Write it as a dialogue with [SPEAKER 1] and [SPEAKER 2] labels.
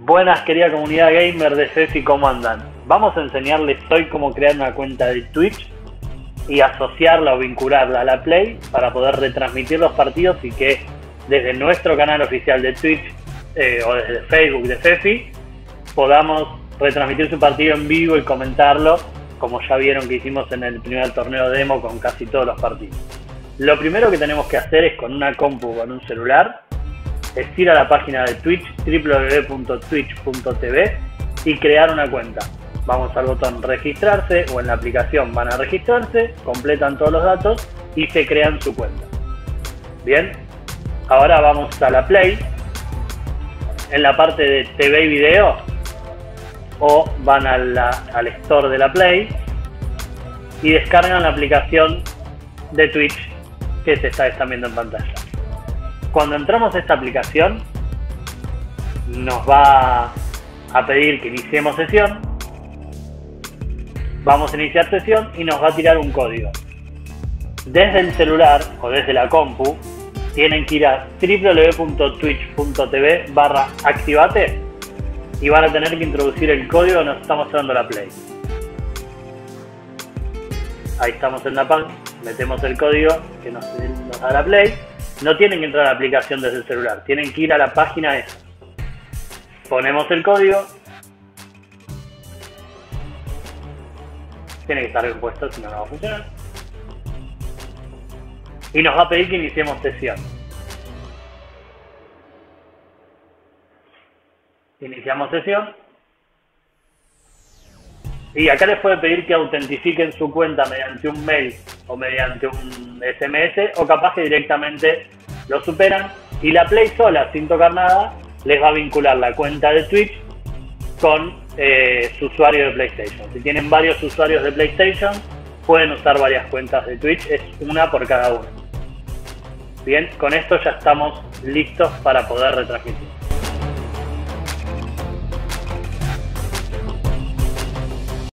[SPEAKER 1] Buenas, querida comunidad gamer de Fefi, ¿cómo andan? Vamos a enseñarles hoy cómo crear una cuenta de Twitch y asociarla o vincularla a la Play para poder retransmitir los partidos y que desde nuestro canal oficial de Twitch o desde Facebook de Fefi podamos retransmitir su partido en vivo y comentarlo, como ya vieron que hicimos en el primer torneo demo con casi todos los partidos. Lo primero que tenemos que hacer es con una compu o con un celular es ir a la página de Twitch, www.twitch.tv, y crear una cuenta. Vamos al botón registrarse o en la aplicación van a registrarse, completan todos los datos y se crean su cuenta. Bien, ahora vamos a la Play, en la parte de TV y video, o van al store de la Play y descargan la aplicación de Twitch que se están viendo en pantalla. Cuando entramos a esta aplicación nos va a pedir que iniciemos sesión. Vamos a iniciar sesión y nos va a tirar un código. Desde el celular o desde la compu tienen que ir a www.twitch.tv/activate y van a tener que introducir el código que nos está mostrando la Play. Ahí estamos en la página, metemos el código que nos da la Play. No tienen que entrar a la aplicación desde el celular, tienen que ir a la página esa. Ponemos el código. Tiene que estar bien puesto, si no, no va a funcionar. Y nos va a pedir que iniciemos sesión. Iniciamos sesión. Y acá les puede pedir que autentifiquen su cuenta mediante un mail o mediante un SMS, o capaz que directamente lo superan y la Play sola, sin tocar nada, les va a vincular la cuenta de Twitch con su usuario de PlayStation. Si tienen varios usuarios de PlayStation, pueden usar varias cuentas de Twitch, es una por cada uno. Bien, con esto ya estamos listos para poder retransmitir.